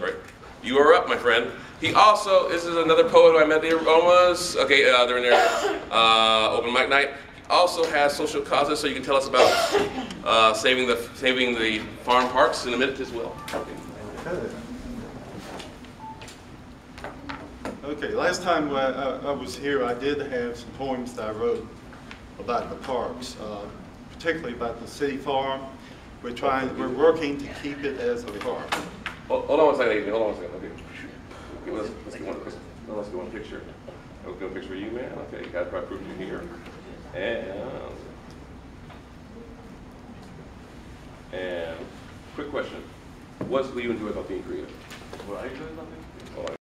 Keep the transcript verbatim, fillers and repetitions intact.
right? You are up, my friend. He also, this is another poet who I met the Aromas, okay, uh, they're in their uh, open mic night. He also has social causes, so you can tell us about uh, saving the saving the farm parks in a minute as well. Okay. Okay, last time I, I, I was here, I did have some poems that I wrote about the parks, uh, particularly about the city farm. We're trying, we're working to keep it as a park. Hold, hold on one second, Adrian. Hold on one second. Okay. Okay, let's, let's get one. Let's, let's get one picture. Let's get a picture of you, man. Okay, got to probably prove you here. And and quick question: what's what do you enjoy about being creative? What I enjoy about being creative? Oh,